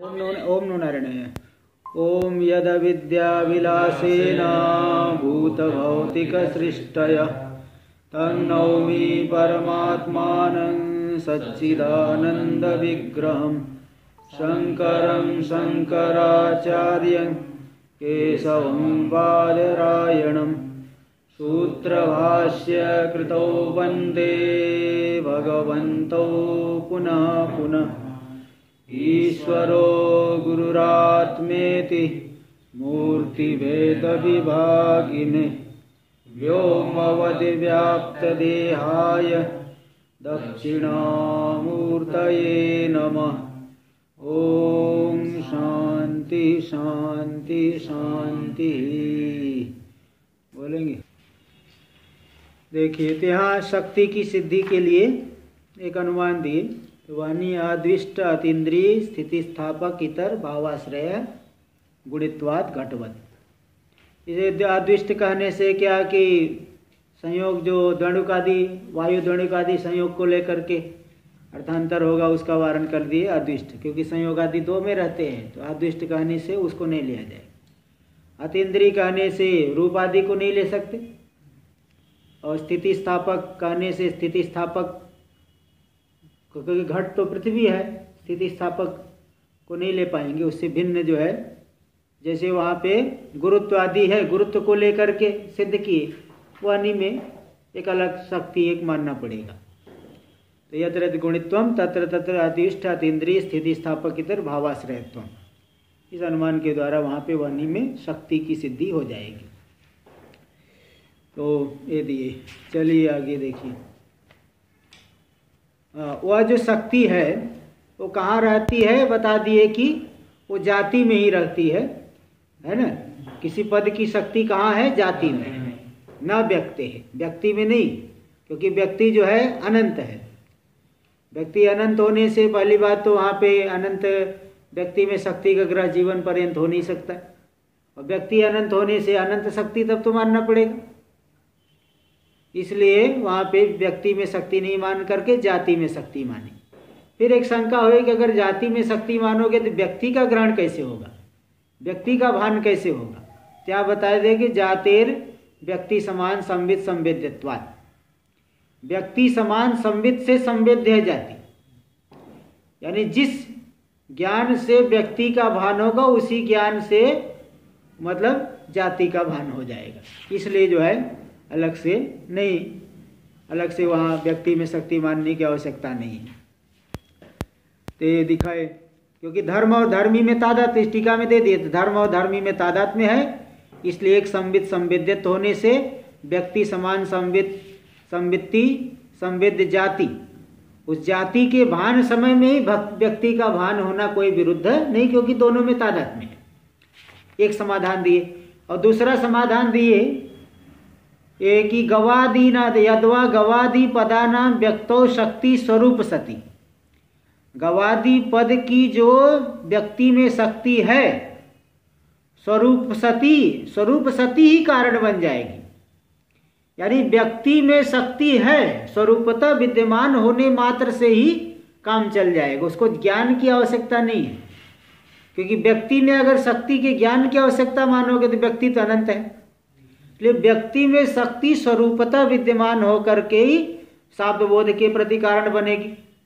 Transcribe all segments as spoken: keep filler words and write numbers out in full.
ओम नो ओम नो नारायण। ओम यद विद्या विलासेन भूतभौतिकसृष्टय तन्नौमि परमात्मानं सच्चिदानन्दविग्रहं शङ्करं शङ्कराचार्यं केशवं बादरायणं सूत्रभाष्य कृतौ वन्दे भगवन्तौ पुनः पुनः। ईश्वरो गुरुरात्मेति मूर्तिभेदविभागिने व्योमवद्व्याप्तदेहाय दक्षिणामूर्तये नमः। ओम शांति शांति शांति। बोलेंगे। देखिए तो यहाँ शक्ति की सिद्धि के लिए एक अनुमान दिए। वाणी आदिष्ट अतीन्द्रिय स्थिति स्थापक इतर भावाश्रय गुणित्वाद घटवत। इसे आदिष्ट कहने से क्या कि संयोग जो द्वणुकादि वायु द्वणुकादि संयोग को लेकर के अर्थांतर होगा उसका वारण कर दिए अद्विष्ट, क्योंकि संयोग आदि दो में रहते हैं तो अद्विष्ट कहने से उसको नहीं लिया जाएगा। अतीन्द्रिय कहने से रूप आदि को नहीं ले सकते, और स्थिति स्थापक कहने से स्थिति स्थापक, क्योंकि घट तो पृथ्वी है, स्थिति स्थापक को नहीं ले पाएंगे। उससे भिन्न जो है, जैसे वहाँ पे गुरुत्व आदि है, गुरुत्व को लेकर के सिद्ध किए, वाणी में एक अलग शक्ति एक मानना पड़ेगा। तो यत्र गुणित्वम तत्र तत्र अतिष्ठ अतीन्द्रिय स्थिति स्थापक इतर भावाश्रयत्वम, इस अनुमान के द्वारा वहाँ पे वाणी में शक्ति की सिद्धि हो जाएगी। तो ये दिए। चलिए आगे देखिए। वह जो शक्ति है वो कहाँ रहती है, बता दिए कि वो जाति में ही रहती है, है ना। किसी पद की शक्ति कहाँ है, जाति में, न व्यक्ति है, व्यक्ति में नहीं, क्योंकि व्यक्ति जो है अनंत है। व्यक्ति अनंत होने से पहली बात तो वहाँ पे अनंत व्यक्ति में शक्ति का ग्रह जीवन पर्यंत हो नहीं सकता, और व्यक्ति अनंत होने से अनंत शक्ति तब तो मानना पड़ेगा। इसलिए वहाँ पे व्यक्ति में शक्ति नहीं मान करके जाति में शक्ति माने। फिर एक शंका हुई कि अगर जाति में शक्ति मानोगे तो व्यक्ति का ग्रहण कैसे होगा, व्यक्ति का भान कैसे होगा। क्या बता दें कि जातेर व्यक्ति समान संविद संवेद्यत्वात्, व्यक्ति समान संविद से संवेद्य है जाति, यानी जिस ज्ञान से व्यक्ति का भान होगा उसी ज्ञान से मतलब जाति का भान हो जाएगा। इसलिए जो है अलग से नहीं, अलग से वहाँ व्यक्ति में शक्ति मानने की आवश्यकता नहीं है। तो ये दिखाए, क्योंकि धर्म और धर्मी में तादात, इस टीका में दे दिए, तो धर्म और धर्मी में तादात में है, इसलिए एक संविद संवेद्यत्व होने से व्यक्ति समान संविद संवित्ति संवेद्य जाति, उस जाति के भान समय में ही व्यक्ति का भान होना कोई विरुद्ध नहीं, क्योंकि दोनों में तादात में है। एक समाधान दिए। और दूसरा समाधान दिए एक ही गवादी ना यदवा गवादी पदानाम व्यक्तो शक्ति स्वरूप सती। गवादी पद की जो व्यक्ति में शक्ति है स्वरूप सती, स्वरूप सती ही कारण बन जाएगी। यानी व्यक्ति में शक्ति है, स्वरूपतः विद्यमान होने मात्र से ही काम चल जाएगा, उसको ज्ञान की आवश्यकता नहीं है। क्योंकि व्यक्ति में अगर शक्ति के ज्ञान की आवश्यकता मानोगे तो व्यक्ति तो अनंत है। इसलिए व्यक्ति में शक्ति स्वरूपतः विद्यमान होकर के ही शाब्द बोध के प्रति कारण बनेगी,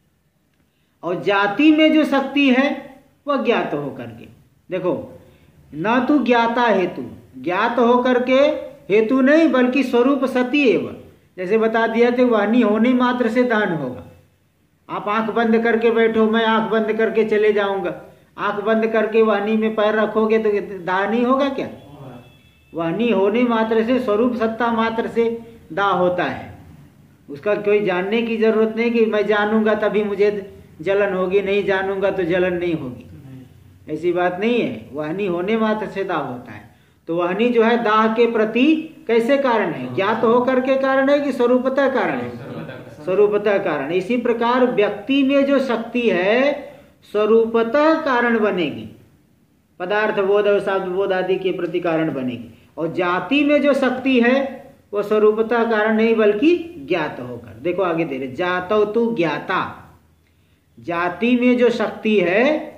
और जाति में जो शक्ति है वह ज्ञात होकर के, देखो न तो ज्ञाता हेतु, ज्ञात होकर के हेतु नहीं, बल्कि स्वरूप सती एवं, जैसे बता दिया थे वाणी होने मात्र से दान होगा। आप आंख बंद करके बैठो, मैं आंख बंद करके चले जाऊंगा, आंख बंद करके वाणी में पैर रखोगे तो दान ही होगा क्या। वाणी होने मात्र से, स्वरूप सत्ता मात्र से दाह होता है, उसका कोई जानने की जरूरत नहीं कि मैं जानूंगा तभी मुझे जलन होगी, नहीं जानूंगा तो जलन नहीं होगी, ऐसी बात नहीं है। वाणी होने मात्र से दाह होता है। तो वाणी जो है दाह के प्रति कैसे कारण है, ज्ञात होकर के कारण है कि स्वरूपतः कारण है, स्वरूपतः कारण। इसी प्रकार व्यक्ति में जो शक्ति है स्वरूपतः कारण बनेगी, पदार्थ बोध और शब्द बोध आदि के प्रति कारण बनेगी। और जाति में जो शक्ति है वो स्वरूपतः कारण नहीं बल्कि ज्ञात होकर, देखो आगे दे रहे, जातो तु ज्ञाता, जाति में जो शक्ति है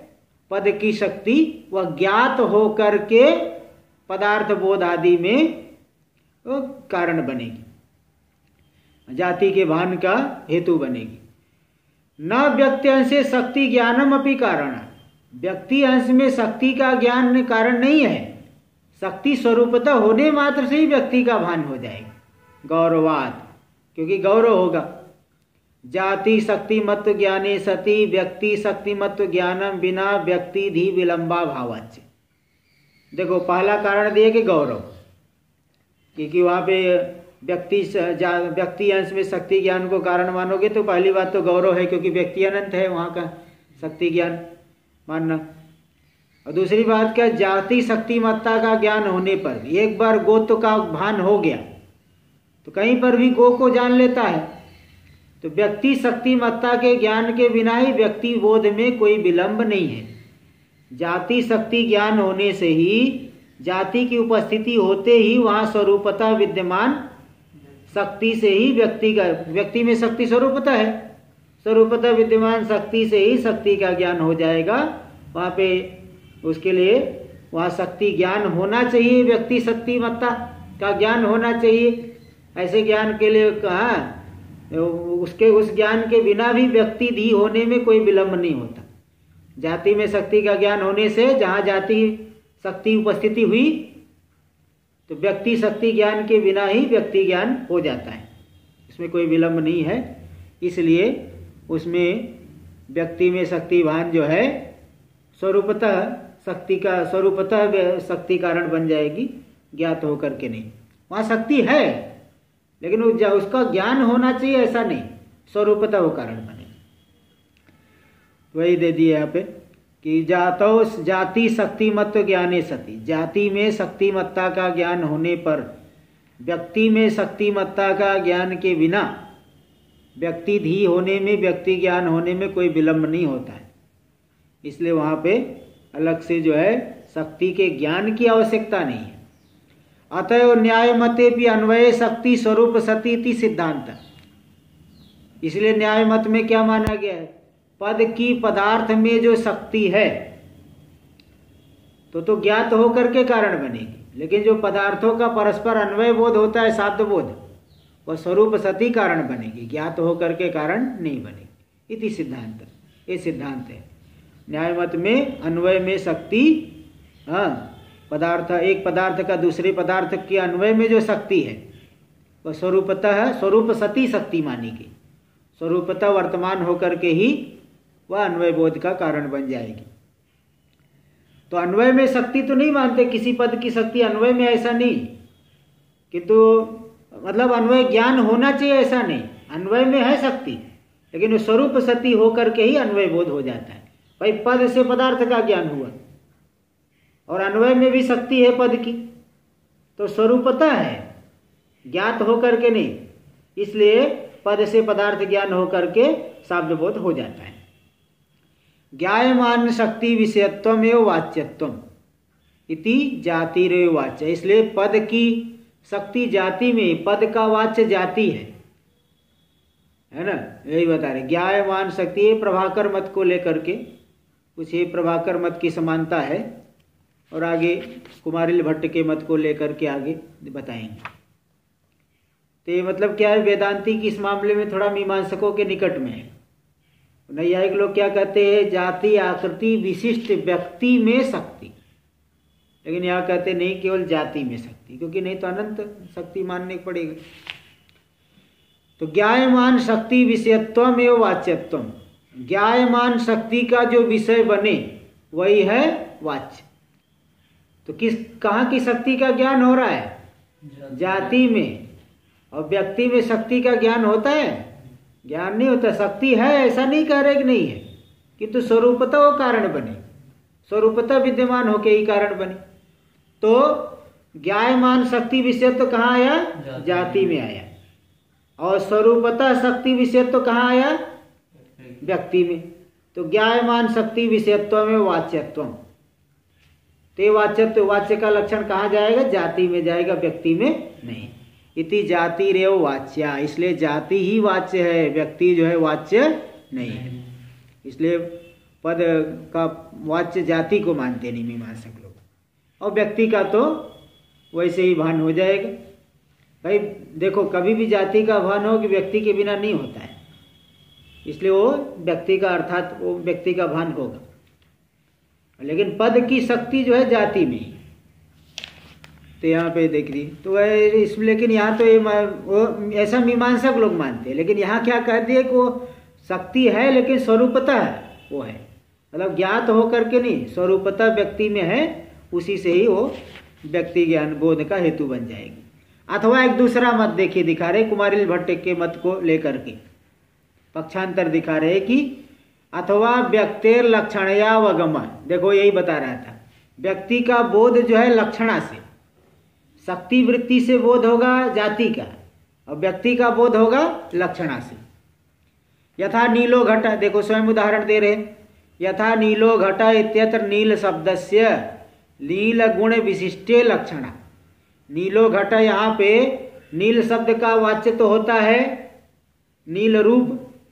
पद की शक्ति वह ज्ञात हो करके पदार्थ बोध आदि में वो कारण बनेगी, जाति के भान का हेतु बनेगी। न व्यक्ति अंश से शक्ति ज्ञानम अपि कारण, व्यक्ति अंश में शक्ति का ज्ञान कारण नहीं है, शक्ति स्वरूपतः होने मात्र से ही व्यक्ति का भान हो जाएगा। गौरवाद, क्योंकि गौरव होगा। जाति शक्ति मत्व ज्ञाने सति व्यक्ति शक्ति मत्व ज्ञानम बिना व्यक्ति धी विलंबा भावाच्य। देखो पहला कारण दिए कि गौरव, क्योंकि वहाँ पे व्यक्ति व्यक्ति अंश में शक्ति ज्ञान को कारण मानोगे तो पहली बात तो गौरव है, क्योंकि व्यक्ति अनंत है, वहाँ का शक्ति ज्ञान मानना। और दूसरी बात क्या, जाति शक्तिमत्ता का ज्ञान होने पर एक बार गोत्व का भान हो गया तो कहीं पर भी गो को जान लेता है। तो व्यक्ति शक्तिमत्ता के ज्ञान के बिना ही व्यक्ति बोध में कोई विलंब नहीं है। जाति शक्ति ज्ञान होने से ही, जाति की उपस्थिति होते ही वहाँ स्वरूपतः विद्यमान शक्ति से ही व्यक्ति का, व्यक्ति में शक्ति स्वरूपतः है, स्वरूपतः विद्यमान शक्ति से ही शक्ति का ज्ञान हो जाएगा। वहाँ पे उसके लिए वहाँ शक्ति ज्ञान होना चाहिए, व्यक्ति शक्तिमत्ता का ज्ञान होना चाहिए। ऐसे ज्ञान के लिए कहा, उसके उस ज्ञान के बिना भी व्यक्ति धी होने में कोई विलंब नहीं होता। जाति में शक्ति का ज्ञान होने से जहाँ जाति शक्ति उपस्थिति हुई तो व्यक्ति शक्ति ज्ञान के बिना ही व्यक्ति ज्ञान हो जाता है, इसमें कोई विलंब नहीं है। इसलिए उसमें व्यक्ति में शक्ति भान जो है स्वरूपतः शक्ति का स्वरूपतः शक्ति कारण बन जाएगी, ज्ञात होकर के नहीं। वहाँ शक्ति है लेकिन उसका ज्ञान होना चाहिए, ऐसा नहीं, स्वरूपतः वो कारण बने। वही दे दिए यहाँ पे कि जातो जाति शक्तिमत्व ज्ञाने सति, जाति में शक्तिमत्ता का ज्ञान होने पर व्यक्ति में शक्तिमत्ता का ज्ञान के बिना व्यक्ति धी होने में, व्यक्ति ज्ञान होने में कोई विलंब नहीं होता है। इसलिए वहाँ पे अलग से जो है शक्ति के ज्ञान की आवश्यकता नहीं है। अतएव न्याय मते भी अन्वय शक्ति स्वरूप सती इति सिद्धांत। इसलिए न्याय मत में क्या माना गया है, पद की पदार्थ में जो शक्ति है तो तो ज्ञात होकर के कारण बनेगी, लेकिन जो पदार्थों का परस्पर अन्वय बोध होता है, शाब्द बोध, वह स्वरूप सती कारण बनेगी, ज्ञात होकर के कारण नहीं बनेगी। इति सिद्धांत, ये सिद्धांत है। न्याय मत में अन्वय में शक्ति, हाँ पदार्थ, एक पदार्थ का दूसरे पदार्थ के अन्वय में जो शक्ति है वह स्वरूपतः स्वरूप सती शक्ति मानी गई, स्वरूपतः वर्तमान होकर के ही वह अन्वय बोध का कारण बन जाएगी। तो अन्वय में शक्ति तो नहीं मानते किसी पद की शक्ति अन्वय में, ऐसा नहीं, किंतु तो मतलब अन्वय ज्ञान होना चाहिए ऐसा नहीं, अन्वय में है शक्ति लेकिन वो स्वरूप सती होकर के ही अन्वय बोध हो जाता है। भाई पद से पदार्थ का ज्ञान हुआ और अन्वय में भी शक्ति है पद की, तो स्वरूपतः है, ज्ञात होकर के नहीं, इसलिए पद से पदार्थ ज्ञान होकर के शाब्द बोध हो जाता है। ज्ञायमान शक्ति विषयत्वम एवं वाच्यत्वम इति जातिरेव वाच्य। इसलिए पद की शक्ति जाति में, पद का वाच्य जाति है, है ना, यही बता रहे। ज्ञायमान शक्ति, ये प्रभाकर मत को लेकर के कुछ ये प्रभाकर मत की समानता है और आगे कुमारिल भट्ट के मत को लेकर के आगे बताएंगे। तो ये मतलब क्या है, वेदांती की इस मामले में थोड़ा मीमांसकों के निकट में है। नैयायिक लोग क्या कहते हैं, जाति आकृति विशिष्ट व्यक्ति में शक्ति, लेकिन यहाँ कहते नहीं केवल जाति में शक्ति, क्योंकि नहीं तो अनंत शक्ति मानने पड़ेगा। तो ज्ञायमान शक्ति विषयत्वम एवं वाच्यत्वम, ज्ञायमान शक्ति का जो विषय बने वही है वाच्य। तो किस कहाँ की शक्ति का ज्ञान हो रहा है, जाति में, और व्यक्ति में शक्ति का ज्ञान होता है, ज्ञान नहीं होता। शक्ति है ऐसा नहीं कह रहे कि नहीं है, किंतु स्वरूपतः वो कारण बने, स्वरूपतः विद्यमान होके ही कारण बने। तो ज्ञायमान शक्ति विषय तो कहाँ आया, जाति, जाति में आया, और स्वरूपतः शक्ति विषय तो कहाँ आया, व्यक्ति में। तो ज्ञायमान शक्ति विषयत्व में वाच्यत्व, ते वाच्यत्व, वाच्य का लक्षण कहाँ जाएगा, जाति में जाएगा, व्यक्ति में नहीं। इति जाति रेव वाच्या, इसलिए जाति ही वाच्य है, व्यक्ति जो है वाच्य नहीं है। इसलिए पद का वाच्य जाति को मानते नहीं मीमांसक लोग, और व्यक्ति का तो वैसे ही भान हो जाएगा। भाई देखो, कभी भी जाति का भान हो कि व्यक्ति के बिना नहीं होता है, इसलिए वो व्यक्ति का अर्थात वो व्यक्ति का भान होगा। लेकिन पद की शक्ति जो है जाति में, तो यहाँ पे देख रही तो इसमें, लेकिन यहाँ तो ये वो ऐसा मीमांसक लोग मानते हैं, लेकिन यहाँ क्या कह दिए कि वो शक्ति है लेकिन स्वरूपतः वो है, मतलब ज्ञात हो करके नहीं, स्वरूपतः व्यक्ति में है, उसी से ही वो व्यक्ति ज्ञान बोध का हेतु बन जाएगी। अथवा एक दूसरा मत देखिए दिखा रहे कुमारिल भट्ट के मत को लेकर के पक्षांतर दिखा रहे कि अथवा व्यक्तिर लक्षणयावगम, देखो यही बता रहा था, व्यक्ति का बोध जो है लक्षणा से, शक्ति वृत्ति से बोध होगा जाति का, और व्यक्ति का बोध होगा लक्षणा से। यथा नीलो घट, देखो स्वयं उदाहरण दे रहे, यथा नीलो घट इत्यत्र नील शब्दस्य नील गुण विशिष्टे लक्षणा। नीलो घट, यहाँ पे नील शब्द का वाच्य तो होता है नील रूप,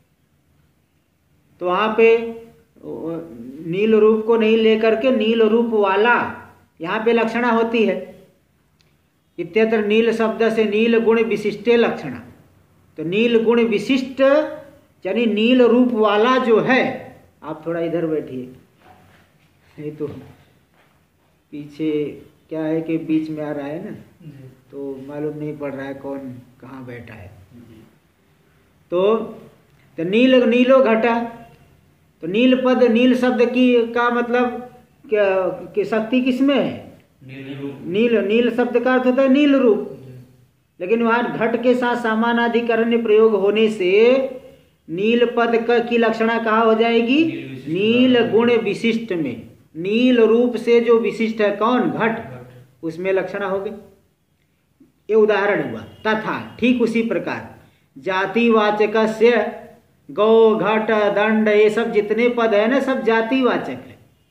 तो वहाँ पे नील रूप को नहीं लेकर के नील रूप वाला यहाँ पे लक्षणा होती है। इत्यत्र नील शब्द से नील गुण विशिष्टे लक्षणा, तो नील गुण विशिष्ट यानी नील रूप वाला जो है, आप थोड़ा इधर बैठिए, नहीं तो पीछे क्या है कि बीच में आ रहा है ना, तो मालूम नहीं पड़ रहा है कौन कहाँ बैठा है। तो, तो नील नीलो घटा, तो नील पद, नील शब्द की का मतलब क्या कि शक्ति किसमें है? नील नील शब्द का अर्थ होता है नील रूप, लेकिन वहां घट के साथ समानाधिकरण प्रयोग होने से नील पद का की लक्षणा कहाँ हो जाएगी? नील गुण विशिष्ट में, नील रूप से जो विशिष्ट है कौन? घट, उसमें लक्षणा हो गई। ये उदाहरण हुआ। तथा ठीक उसी प्रकार जातिवाचकस्य गौ घट दंड ये सब जितने पद है ना, सब जातिवाचक है,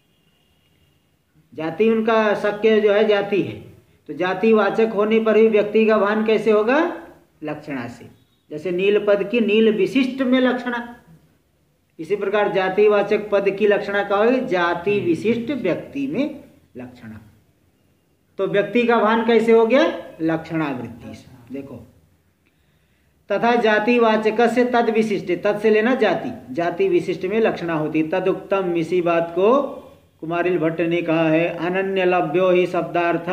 जाति उनका शक्य जो है जाति है, तो जातिवाचक होने पर ही व्यक्ति का भान कैसे होगा? लक्षणा से। जैसे नील पद की नील विशिष्ट में लक्षणा, इसी प्रकार जातिवाचक पद की लक्षणा क्या होगी? जाति विशिष्ट व्यक्ति में लक्षणा। तो व्यक्ति का भान कैसे हो गया? लक्षणावृत्ति से। देखो, तथा जातिवाचक से तद विशिष्ट, तद से लेना जाति, जाति विशिष्ट में लक्षणा होती। तदुक्तम, इसी बात को कुमारिल भट्ट ने कहा है, अनन्य लभ्यो ही शब्दार्थ,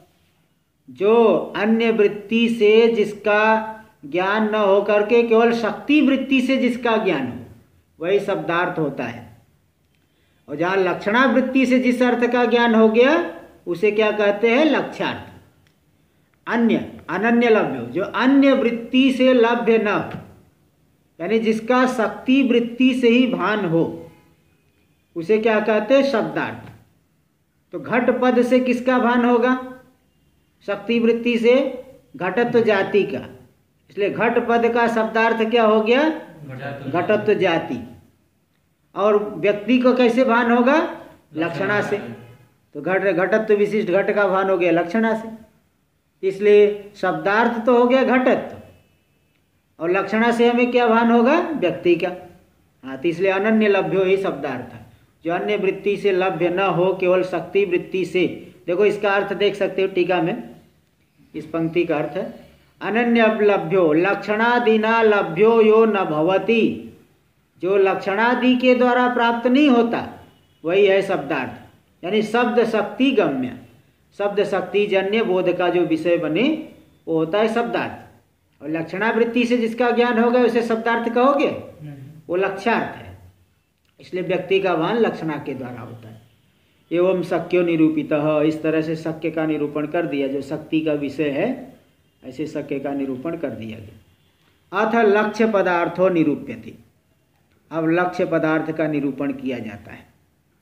जो अन्य वृत्ति से जिसका ज्ञान न हो करके केवल शक्ति वृत्ति से जिसका ज्ञान हो वही शब्दार्थ होता है। और जहाँ लक्षणा वृत्ति से जिस अर्थ का ज्ञान हो गया उसे क्या कहते हैं? लक्ष्यार्थ। अन्य अनन्य लभ्यो, जो अन्य वृत्ति से लभ्य न हो, यानी जिसका शक्ति वृत्ति से ही भान हो, उसे क्या कहते हैं? शब्दार्थ। तो घट पद से किसका भान होगा? शक्ति वृत्ति से घटत्व जाति का, इसलिए घट पद का शब्दार्थ क्या हो गया? घटत्व जाति। और व्यक्ति को कैसे भान होगा? लक्षणा से। तो घट घटत्व विशिष्ट घट का भान हो गया लक्षणा से, इसलिए शब्दार्थ तो हो गया घटत्व, और लक्षणा से हमें क्या भान होगा? व्यक्ति का। हाँ, तो इसलिए अनन्य लभ्यो ही शब्दार्थ, जो अन्य वृत्ति से लभ्य न हो, केवल शक्ति वृत्ति से। देखो इसका अर्थ देख सकते हो टीका में, इस पंक्ति का अर्थ है अनन्य लभ्यो लक्षणादिना लभ्यो यो न भवति, जो लक्षणादि के द्वारा प्राप्त नहीं होता वही है शब्दार्थ, यानी शब्द शक्ति गम्य, शब्द शक्ति जन्य बोध का जो विषय बने वो होता है शब्दार्थ। और लक्षणावृत्ति से जिसका ज्ञान होगा उसे शब्दार्थ कहोगे? वो लक्ष्यार्थ है। इसलिए व्यक्ति का भान लक्षणा के द्वारा होता है। एवं शक्यो निरूपित, इस तरह से शक्य का निरूपण कर दिया, जो शक्ति का विषय है ऐसे शक्य का निरूपण कर दिया गया। अथ लक्ष्य पदार्थो निरूप्यते, अब लक्ष्य पदार्थ का निरूपण किया जाता है।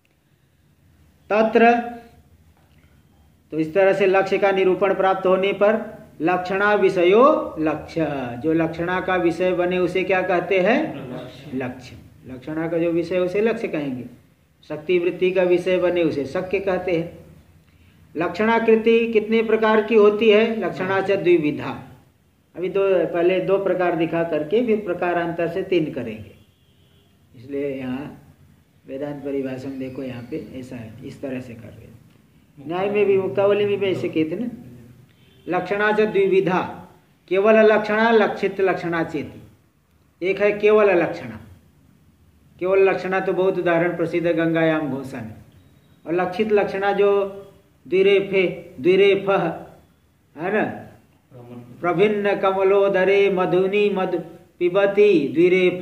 तत्र, तो इस तरह से लक्ष्य का निरूपण प्राप्त होने पर लक्षणा विषयो लक्ष्य, जो लक्षणा का विषय बने उसे क्या कहते हैं? लक्ष्य। लक्षणा का जो विषय उसे लक्ष्य कहेंगे, शक्ति वृत्ति का विषय बने उसे शक्य कहते हैं। लक्षणाकृति कितने प्रकार की होती है? लक्षणा च द्विविधा। अभी दो पहले दो प्रकार दिखा करके फिर प्रकारांतर से तीन करेंगे, इसलिए यहाँ वेदांत परिभाषा में देखो यहाँ पे ऐसा है, इस तरह से कर रहे। न्याय में भी मुक्तावली में भी ऐसे कहते ना, लक्षणा च द्विविधा, केवल लक्षणा लक्षित लक्षणा चेती। एक है केवल लक्षणा, केवल लक्षणा तो बहुत उदाहरण प्रसिद्ध है गंगायाम घोषा में, और लक्षित लक्षणा जो द्विरेफे द्विरेफ है ना, प्रभिन्न कमलोदरे मधुनी मधु पिबती द्विरेफ।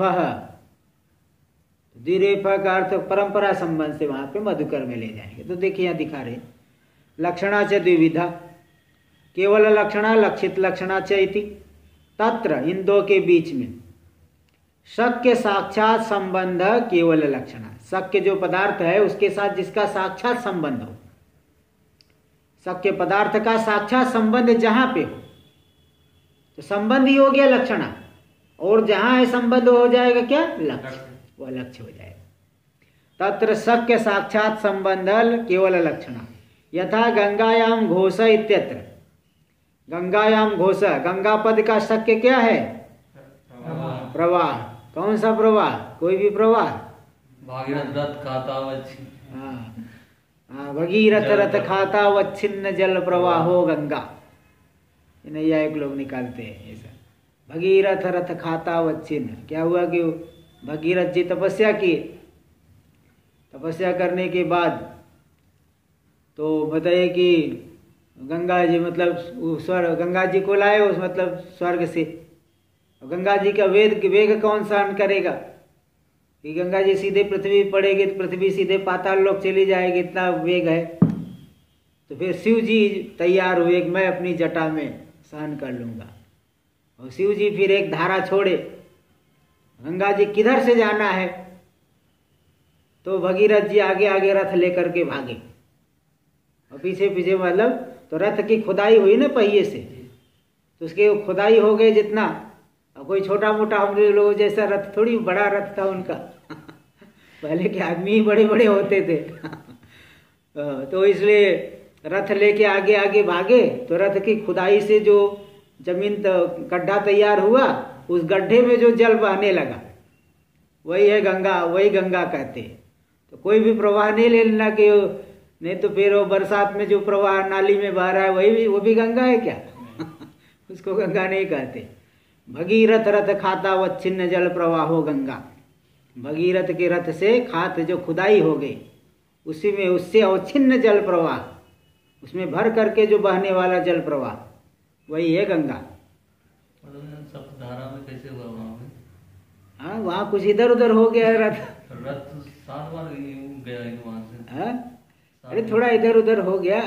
द्विरेफ का अर्थ परंपरा संबंध से वहां पे मधुकर में ले जाएंगे। तो देखिए यहाँ दिखा रहे, लक्षणा च द्विविधा, केवल लक्षणा लक्षित लक्षणा च इति। तत्र इन दो के बीच में शक्य साक्षात संबंध केवल लक्षणा, शक्य जो पदार्थ है उसके साथ जिसका साक्षात संबंध हो, शक्य पदार्थ का साक्षात संबंध जहां पे हो तो संबंध ही हो गया लक्षणा, और जहां है संबंध हो जाएगा क्या लक्ष्य, वह लक्ष्य हो जाएगा। तत्र शक्य साक्षात संबंध केवल लक्षणा। यथा गंगायाम घोष इत्यत्र, गंगायाम घोष, गंगा पद का शक्य क्या है प्रवाह, प्रवाह। कौन सा प्रवाह, कोई भी प्रवाह, भागीरथ रथ खाता हाँ हाँ, भगीरथ रथ खाता वच्छिन्न जल प्रवाहो गंगा, नैया एक लोग निकालते हैं ऐसा, भगीरथ रथ खाता वच्छिन्न। क्या हुआ कि भगीरथ जी तपस्या किए, तपस्या करने के बाद तो बताइए कि गंगा जी मतलब स्वर्ग, गंगा जी को लाए उस मतलब स्वर्ग से, गंगा जी का वेद वेग कौन सहन करेगा कि गंगा जी सीधे पृथ्वी पड़ेगी तो पृथ्वी सीधे पाताल लोक चली जाएगी, इतना वेग है। तो फिर शिव जी तैयार हुए कि मैं अपनी जटा में सहन कर लूँगा, और शिव जी फिर एक धारा छोड़े, गंगा जी किधर से जाना है, तो भगीरथ जी आगे आगे रथ लेकर के भागे, और पीछे पीछे मतलब तो रथ की खुदाई हुई ना पहिए से, तो उसके खुदाई हो गए जितना, और कोई छोटा मोटा हम लोग जैसा रथ थोड़ी, बड़ा रथ था उनका पहले के आदमी ही बड़े बड़े होते थे तो इसलिए रथ लेके आगे आगे भागे, तो रथ की खुदाई से जो जमीन गड्ढा तैयार हुआ, उस गड्ढे में जो जल बहने लगा वही है गंगा, वही गंगा कहते हैं। तो कोई भी प्रवाह नहीं ले लेना कि नहीं तो फिर वो बरसात में जो प्रवाह नाली में बह रहा है वही भी, वो भी गंगा है क्या उसको गंगा नहीं कहते। भगीरथ रथ खाता वच्छिन्न जल प्रवाहो गंगा, भगीरथ के रथ से खात जो खुदाई हो गई उसी में उससे अवच्छिन्न जल प्रवाह, उसमें भर करके जो बहने वाला जल प्रवाह वही है गंगा। सप्तधारा में कैसे हुआ वहाँ पे? हाँ वहाँ कुछ इधर उधर हो गया है रथ, रथ सात बार गया है वहाँ से। हाँ अरे थोड़ा इधर उधर हो गया,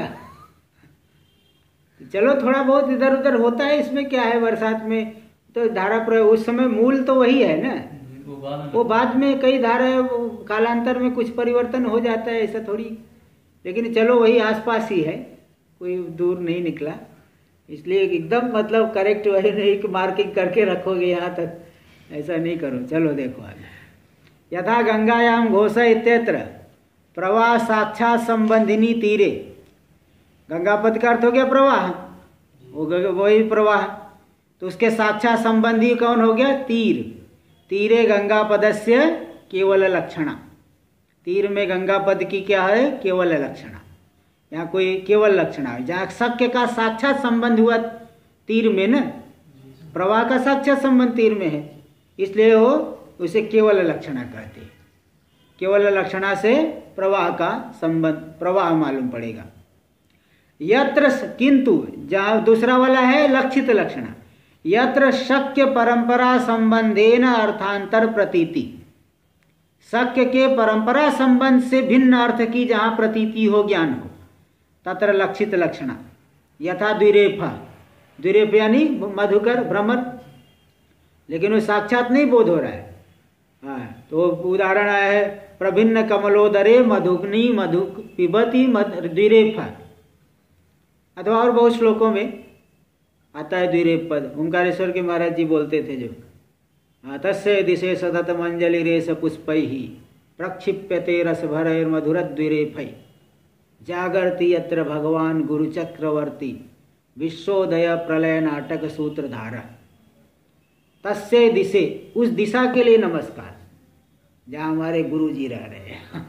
चलो थोड़ा बहुत इधर उधर होता है, इसमें क्या है, बरसात में तो धारा पर उस समय मूल तो वही है ना, वो बाद वो बाद में कई धारा कालांतर में कुछ परिवर्तन हो जाता है, ऐसा थोड़ी, लेकिन चलो वही आसपास ही है, कोई दूर नहीं निकला, इसलिए एकदम मतलब करेक्ट वही नहीं कि मार्किंग करके रखोगे यहाँ तक, ऐसा नहीं करो। चलो देखो आगे, यथा गंगायाम घोष इत्यत्र प्रवाह साक्षात संबंधिनी तीरे, गंगा पद का अर्थ हो गया प्रवाह, वो वही प्रवाह, तो उसके साक्षात संबंधी कौन हो गया तीर, तीरे गंगा पदस्य केवल लक्षणा, तीर में गंगा पद की क्या है केवल लक्षणा, यहाँ कोई केवल लक्षणा है, जहाँ शक्य का साक्षात संबंध हुआ तीर में न, प्रवाह का साक्षात संबंध तीर में है, इसलिए वो उसे केवल लक्षणा कहते हैं। केवल लक्षणा से प्रवाह का संबंध, प्रवाह मालूम पड़ेगा। यत्र किंतु जहाँ दूसरा वाला है लक्षित लक्षणा, यत्र शक्य परंपरा संबंधेन अर्थांतर प्रतीति, शक्य के परंपरा संबंध से भिन्न अर्थ की जहाँ प्रतीति हो, ज्ञान हो, तत्र लक्षित लक्षणा। यथा द्विरेफ, द्विरेफ यानी मधुकर भ्रमर, लेकिन वो साक्षात नहीं बोध हो रहा है। हाँ तो उदाहरण आया है, प्रभिन्न कमलोदरे मधुग्नि मधु पिबती द्विरेफ, अथवा और बहुत श्लोकों में आता है द्विरेफ पद, ओंकारेश्वर के महाराज जी बोलते थे जो, तस्य दिशे सतत मंजलि रेश पुष्पैहि प्रक्षिप्यते रस भरैर मधुर द्विरेफै जागर्ति यत्र भगवान गुरु चक्रवर्ती विश्वोदय प्रलय नाटक सूत्रधारा। तस्य दिशे, उस दिशा के लिए नमस्कार, जहाँ हमारे गुरु जी रह रहे हैं।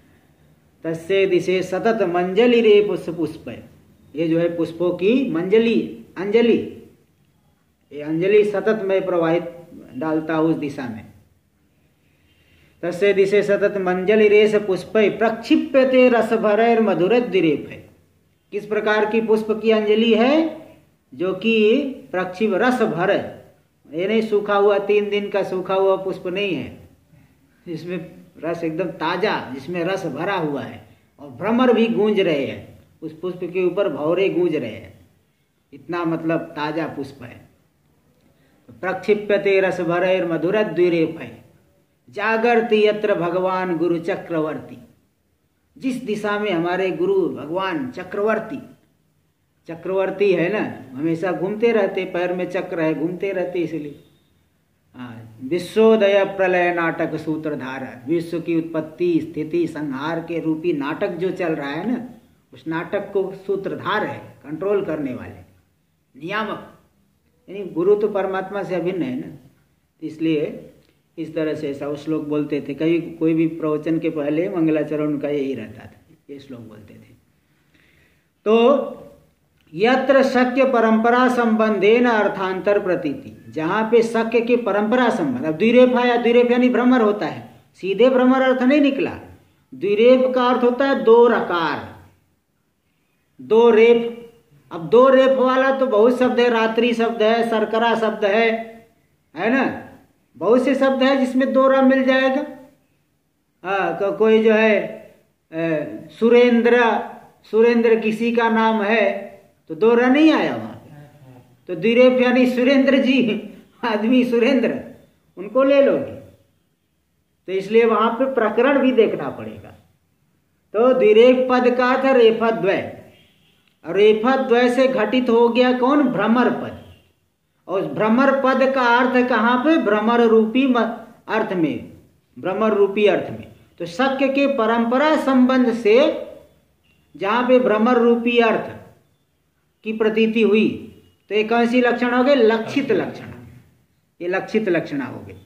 तस्से दिशे सतत मंजलि रे पुष्प पुष्प, ये जो है पुष्पों की मंजलि अंजलि, ये अंजलि सतत में प्रवाहित डालता उस दिशा में। तस्से दिशे सतत मंजलि रेस पुष्प प्रक्षिप्यते रस भरैर मधुरद्विरेफ है। किस प्रकार की पुष्प की अंजलि है? जो कि प्रक्षिप रस भर, ये नहीं सूखा हुआ तीन दिन का सूखा हुआ पुष्प नहीं है, जिसमें रस एकदम ताजा, जिसमें रस भरा हुआ है और भ्रमर भी गूंज रहे हैं, उस पुष्प के ऊपर भौरे गूंज रहे हैं, इतना मतलब ताजा पुष्प है। प्रक्षिप्यते रस भरैर मधुरद्विरेफ है जागरति यत्र भगवान गुरु चक्रवर्ती। जिस दिशा में हमारे गुरु भगवान चक्रवर्ती, चक्रवर्ती है ना, हमेशा घूमते रहते, पैर में चक्र है, घूमते रहते, इसलिए हाँ, विश्वोदय प्रलय नाटक सूत्रधार, विश्व की उत्पत्ति स्थिति संहार के रूपी नाटक जो चल रहा है ना, उस नाटक को सूत्रधार है, कंट्रोल करने वाले, नियामक। यानी गुरु तो परमात्मा से अभिन्न है ना, इसलिए इस तरह से ऐसा श्लोक बोलते थे। कहीं कोई भी प्रवचन के पहले मंगलाचरण उनका यही रहता था, ये श्लोक बोलते थे। तो यत्र शक्य परंपरा संबंधेन अर्थांतर प्रतीति, जहाँ पे शक्य के परंपरा संबंध, अब द्विरेफ आया, द्विरेफ यानी भ्रमर होता है, सीधे भ्रमर अर्थ नहीं निकला। द्विरेफ का अर्थ होता है दो रकार, दो रेफ। अब दो रेफ वाला तो बहुत शब्द है, रात्रि शब्द है, सरकरा शब्द है, है ना, बहुत से शब्द है जिसमें दो रा मिल जाएगा। हाँ, कोई जो है ए, सुरेंद्र, सुरेंद्र किसी का नाम है तो दो रा नहीं आया वहां पे, तो द्विरेफ यानी सुरेंद्र जी, आदमी सुरेंद्र, उनको ले लोगे, तो इसलिए वहां पे प्रकरण भी देखना पड़ेगा। तो द्विरेफ पद का था रेफद्वय, और रेफद्वय से घटित हो गया कौन? भ्रमर पद। और भ्रमर पद का अर्थ कहाँ पे? भ्रमर रूपी अर्थ में, भ्रमर रूपी अर्थ में। तो शक्य के परंपरा संबंध से जहाँ पे भ्रमर रूपी अर्थ की प्रतीति हुई, तो ये कौन सी लक्षण हो गए? लक्षित लक्षण, ये लक्षित लक्षण हो गए।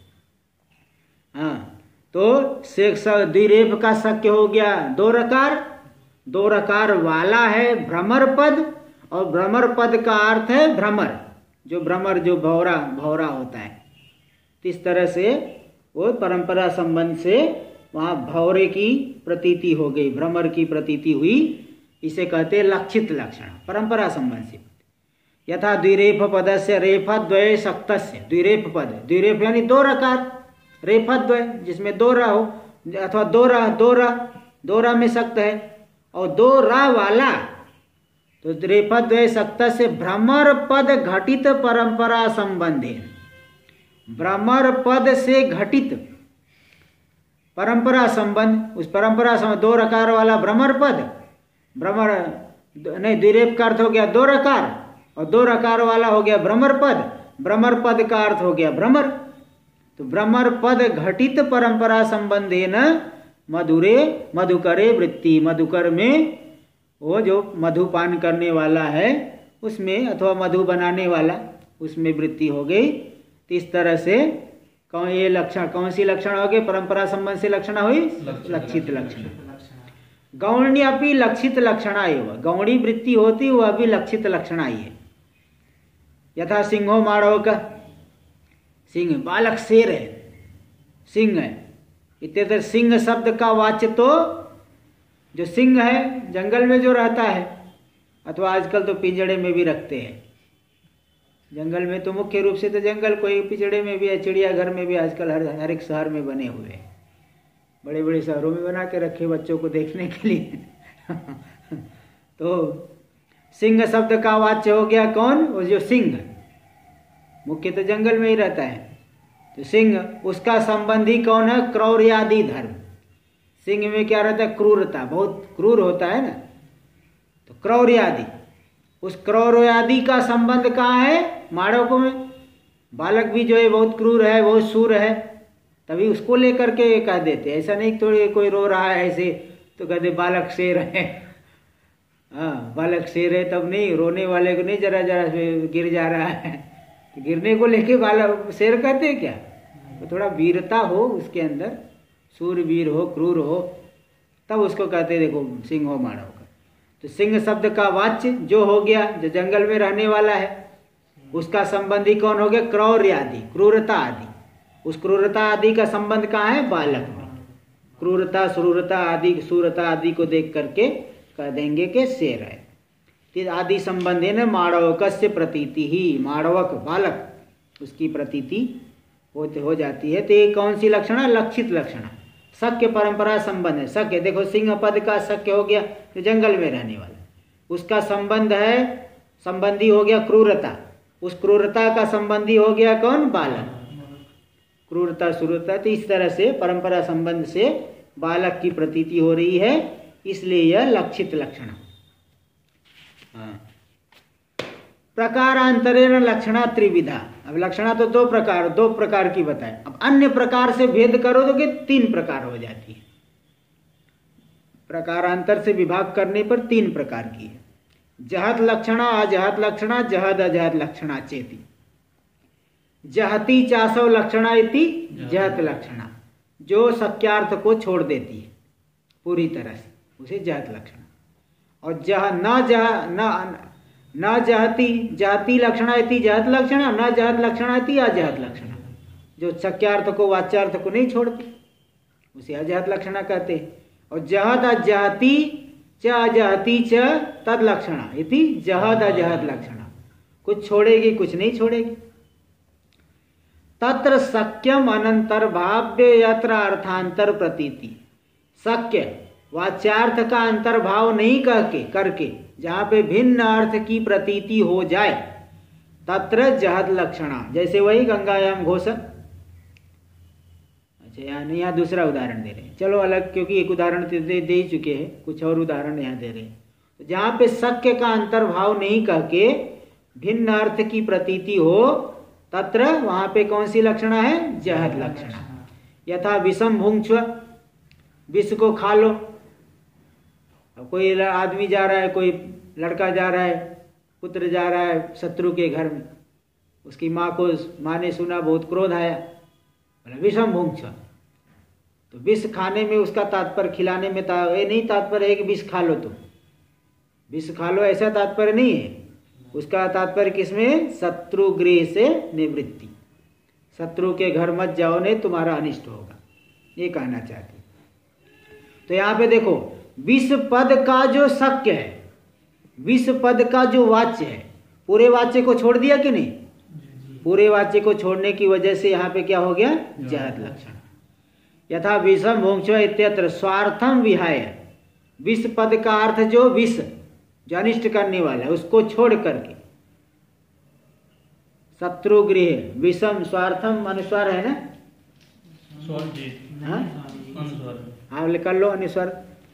हाँ, तो द्विरेफ का शक्य हो गया दो रकार, दो रकार वाला है भ्रमर पद, और भ्रमर पद का अर्थ है भ्रमर, जो भ्रमर जो भौरा भौरा होता है। तो इस तरह से वो परंपरा संबंध से वहाँ भौरे की प्रतीति हो गई, भ्रमर की प्रतीति हुई, इसे कहते हैं लक्षित लक्षण, परंपरा संबंध से। यथा द्विरेफ पदस्य रेफद्वय शक्तस्य, द्विरेफ पद, द्विरेफ यानी दो रकार, रेफद्वय जिसमें दो रा हो, अथवा दो रा दो रा दो रा में शक्त है, और दो रा वाला, तो रेफद्वय शक्त से भ्रमर पद घटित परंपरा संबंधे, भ्रमर पद से घटित परंपरा संबंध, उस परंपरा संबंध, दो रकार वाला भ्रमर पद, भ्रमर नहीं, द्विरेफ का अर्थ हो गया दो रकार, और दो रकार वाला हो गया भ्रमर पद, भ्रमर पद का अर्थ हो गया भ्रमर। तो भ्रमर पद घटित परंपरा संबंधे न मधुरे मधुकरे वृत्ति, मधुकर में वो जो मधुपान करने वाला है उसमें, अथवा मधु बनाने वाला, उसमें वृत्ति हो गई। तो इस तरह से कौन ये लक्षण, कौन सी लक्षण हो गए? परंपरा संबंध से लक्षण हुई लक्षित लक्षण। गौणी अपनी लक्षित लक्षणा एवं, गौणी वृत्ति होती वह भी लक्षित लक्षणा ही है। यथा सिंहो माड़ो का, सिंह बालक शेर है, सिंह है, इतने सिंह शब्द का वाच्य तो जो सिंह है जंगल में जो रहता है, अथवा आजकल तो पिंजड़े में भी रखते हैं, जंगल में तो मुख्य रूप से तो जंगल, कोई पिंजड़े में भी है, चिड़ियाघर में भी आजकल हर हर एक शहर में बने हुए हैं, बड़े बड़े शहरों में बना के रखे बच्चों को देखने के लिए। तो सिंह शब्द का वाच्य हो गया कौन? वो जो सिंह, मुख्य तो जंगल में ही रहता है, तो सिंह, उसका संबंधी कौन है? क्रौर्यादि धर्म। सिंह में क्या रहता है? क्रूरता, बहुत क्रूर होता है ना, तो क्रौर्यादि, उस क्रौर्यादि का संबंध कहाँ है? माड़कों में। बालक भी जो है बहुत क्रूर है, बहुत शूर है, तभी उसको लेकर के कह देते, ऐसा नहीं थोड़ी कोई रो रहा है ऐसे तो कहते बालक शेर है। हाँ, बालक शेर है तब नहीं, रोने वाले को नहीं जरा जरा गिर जा रहा है तो गिरने को लेके बालक शेर कहते हैं क्या? तो थोड़ा वीरता हो उसके अंदर, सूरवीर हो, क्रूर हो, तब उसको कहते देखो सिंह हो मानव का। तो सिंह शब्द का वाच्य जो हो गया, जो जंगल में रहने वाला है, उसका संबंधी कौन हो गया? क्रौर्य आदि, क्रूरता आदि। उस क्रूरता आदि का संबंध कहाँ है? बालक में। क्रूरता, सुरूरता आदि, सूरता आदि को देख करके कह देंगे कि शेर है। आदि संबंध है न माड़वकस्य प्रतीति ही, माड़वक बालक उसकी प्रतीति हो, हो जाती है। तो ये कौन सी लक्षण है? लक्षित लक्षण, शक्य परंपरा संबंध है। शक्य देखो सिंह पद का शक्य हो गया तो जंगल में रहने वाला, उसका संबंध है, संबंधी हो गया क्रूरता, उस क्रूरता का संबंधी हो गया कौन? बालक। क्रूरता सुरूरता, तो इस तरह से परंपरा संबंध से बालक की प्रतीति हो रही है, इसलिए यह लक्षित लक्षण। हाँ। प्रकारांतरेण लक्षणा त्रिविधा। अब लक्षणा तो दो प्रकार दो प्रकार की बताए, अब अन्य प्रकार से भेद करो तो कि तीन प्रकार हो जाती है। प्रकारांतर से विभाग करने पर तीन प्रकार की है। जहत लक्षणा, अजहत लक्षणा, जहद अजहत लक्षणा चेति। जहती चासव लक्षणा इति जहत लक्षणा, जो शक्यार्थ को छोड़ देती है पूरी तरह से, उसे जहत लक्षणा। और जह न जह न न जहती जहती लक्षणा इति जहत लक्षणा, न जहत लक्षणा इति अजहत लक्षणा, जो शक्यार्थ को वाच्यार्थ को नहीं छोड़ती उसे अजहत लक्षणा कहते हैं। और जहद अजहती च अजहती च तद लक्षणा इति जहद अजहत लक्षणा, कुछ छोड़ेगी कुछ नहीं छोड़ेगी। तत्र शक्यम अनंतर भाव्य यत्र अर्थांतर प्रतीति। शक्य वाच्यार्थ का अंतर्भाव नहीं करके करके जहाँ पे भिन्न अर्थ की प्रतीति हो जाए, तत्र जहद लक्षणा। जैसे वही गंगायाम घोष। अच्छा यहाँ यहाँ दूसरा उदाहरण दे रहे हैं, चलो अलग, क्योंकि एक उदाहरण दे, दे, दे ही चुके हैं, कुछ और उदाहरण यहाँ दे रहे हैं। तो जहाँ पे शक्य का अंतर्भाव नहीं करके भिन्न अर्थ की प्रतीति हो, तत्र वहाँ पे कौन सी लक्षणा है? जहद लक्षणा। यथा विषम भुंक्ष्व, विष को खा लो। अब कोई आदमी जा रहा है, कोई लड़का जा रहा है, पुत्र जा रहा है शत्रु के घर में, उसकी माँ को माँ ने सुना, बहुत क्रोध आया, बोला विषम भुंक्ष्व। तो विष खाने में उसका तात्पर्य, खिलाने में ता, ये नहीं तात्पर्य है कि विष खा लो, तुम विष खा लो ऐसा तात्पर्य नहीं है। उसका तात्पर्य किसमें? शत्रु गृह से निवृत्ति, शत्रु के घर मत जाओ, नहीं तुम्हारा अनिष्ट होगा, ये कहना चाहती। तो यहाँ पे देखो विष पद का जो शक्य है, विष पद का जो वाच्य है, पूरे वाच्य को छोड़ दिया कि नहीं? पूरे वाच्य को छोड़ने की वजह से यहाँ पे क्या हो गया? जहद लक्षण। यथा विषम भुंक्ष्व इत्यत्र स्वार्थम विहाय, विष पद का अर्थ जो विष, जो अनिष्ट करने वाला है, उसको छोड़ करके शत्रु गृह, विषम स्वार्थम अनुस्वार है ना? हाँ हाँ कर लो अनुस्वार,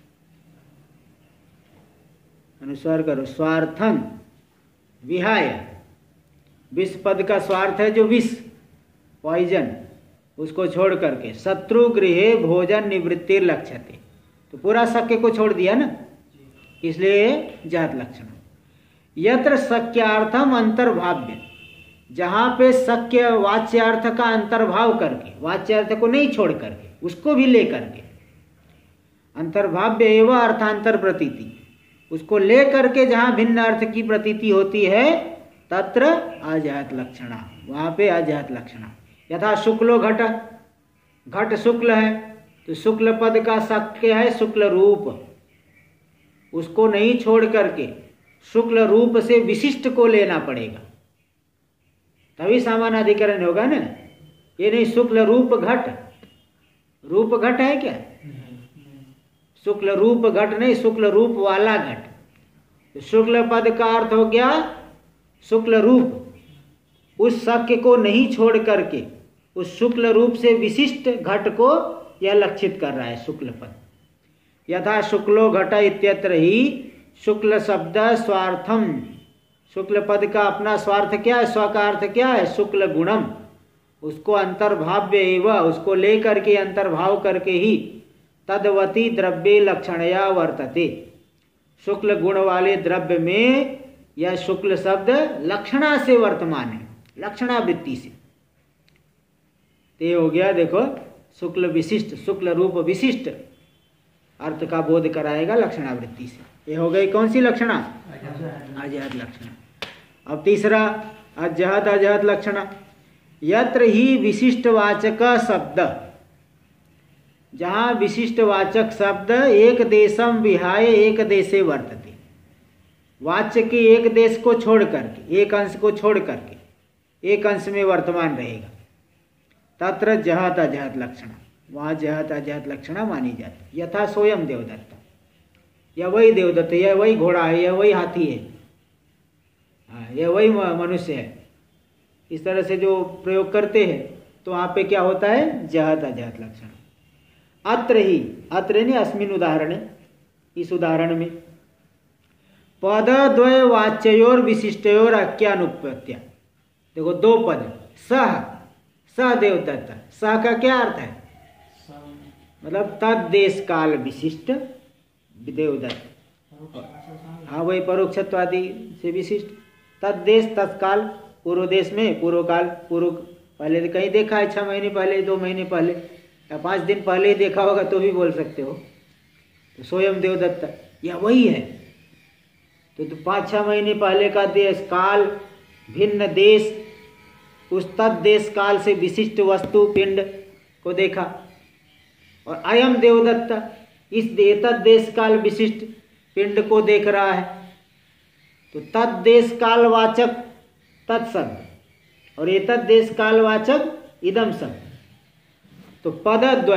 अनुस्वार करो। स्वार्थम विहाय, विष पद का स्वार्थ है जो विष, पॉइजन, उसको छोड़ करके शत्रु गृहे भोजन निवृत्ति लक्ष्यते। तो पूरा शक्य को छोड़ दिया ना, इसलिए जहद लक्षण। यत्र शक्यार्थम अंतर्भाव्य, जहाँ पे शक्य वाच्यार्थ का अंतर्भाव करके, वाच्यार्थ को नहीं छोड़ करके, उसको भी ले करके, अंतर्भाव्य एवं अर्थांतर प्रतीति, उसको ले करके जहाँ भिन्न अर्थ की प्रतीति होती है, तत्र अजहत लक्षणा, वहाँ पे अजहत लक्षणा। यथा शुक्लो घट, घट शुक्ल है तो शुक्ल पद का शक्य है शुक्ल रूप, उसको नहीं छोड़ करके शुक्ल रूप से विशिष्ट को लेना पड़ेगा, तभी सामान्य अधिकरण होगा ना। ये नहीं शुक्ल रूप घट, रूप घट है क्या? शुक्ल रूप घट नहीं, शुक्ल रूप वाला घट। तो शुक्ल पद का अर्थ हो गया शुक्ल रूप, उस शक्य को नहीं छोड़ करके उस शुक्ल रूप से विशिष्ट घट को यह लक्षित कर रहा है शुक्ल पद। यथा शुक्लो घट इत्यत्र ही शुक्ल शब्द स्वार्थम, शुक्ल पद का अपना स्वार्थ क्या है? स्व का अर्थ क्या है? शुक्ल गुणम, उसको अंतर्भाव्य एवं, उसको लेकर के अंतर्भाव करके ही तदवती द्रव्य लक्षणया वर्तते, शुक्ल गुण वाले द्रव्य में यह शुक्ल शब्द लक्षणा से वर्तमान है, लक्षणावृत्ति से। ते हो गया देखो शुक्ल विशिष्ट, शुक्ल रूप विशिष्ट अर्थ का बोध कराएगा लक्षणावृत्ति से। ये हो गई कौन सी लक्षणा? अजहत लक्षणा। अब तीसरा अजहत अजहत लक्षणा। यत्र ही विशिष्टवाचक शब्द, जहाँ विशिष्टवाचक शब्द एक देशम विहाय एक देशे वर्तते, वाच्य के एक देश को छोड़ करके, एक अंश को छोड़ करके एक अंश में वर्तमान रहेगा, तत्र जहत अजहत लक्षणा, वहाँ जहत अजहत लक्षणा मानी जाती। यथा स्वयं देवदत्त, यह वही देवदत्त, यह वही घोड़ा है, यह वही हाथी है, हाँ यह वही मनुष्य है, इस तरह से जो प्रयोग करते हैं तो वहाँ पे क्या होता है? जहत अजहत लक्षण। अत्र ही, अत्र नहीं अस्मिन उदाहरण, इस उदाहरण में पद द्वय वाच्योर विशिष्टयोर अक्यानुपत्या, देखो दो पद, सह सह देवदत्त, सह का क्या अर्थ है? मतलब तद देश काल विशिष्ट देवदत्त, हाँ वही परोक्षत्वादि से विशिष्ट, तद देश तत्काल, पूर्व देश में, पूर्व काल, पूर्व पहले तो कहीं देखा है, छः महीने पहले, दो महीने पहले या पाँच दिन पहले ही देखा होगा तो भी बोल सकते हो। तो स्वयं देवदत्त यह वही है। तो, तो पाँच छः महीने पहले का देश काल, भिन्न देश, उस तद देश काल से विशिष्ट वस्तु पिंड को देखा। और अयम देवदत्त इस तद देश काल विशिष्ट पिंड को देख रहा है। तो तद देश कालवाचक तत्शब्द और ये तद देश कालवाचक इदम शब्द, तो पदद्वय,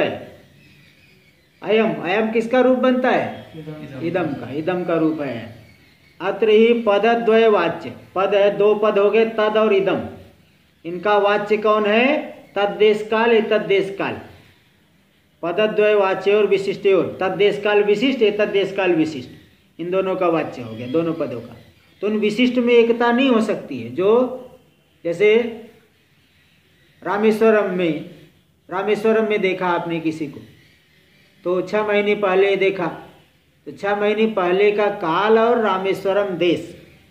अयम, अयम किसका रूप बनता है? इदम का, इदम का रूप है। अत्र ही पदद्वय वाच्य, पद है, दो पद हो गए, तद और इदम, इनका वाच्य कौन है? तद देश काल, ये तद देश काल। पदद्वय वाच्य और विशिष्ट, और तद देश काल विशिष्ट, ये तद देश काल विशिष्ट, इन दोनों का वाच्य हो गया, दोनों पदों का। तो उन विशिष्ट में एकता नहीं हो सकती है। जो जैसे रामेश्वरम में, रामेश्वरम में देखा आपने किसी को, तो छः महीने पहले देखा, तो छः महीने पहले का काल और रामेश्वरम देश,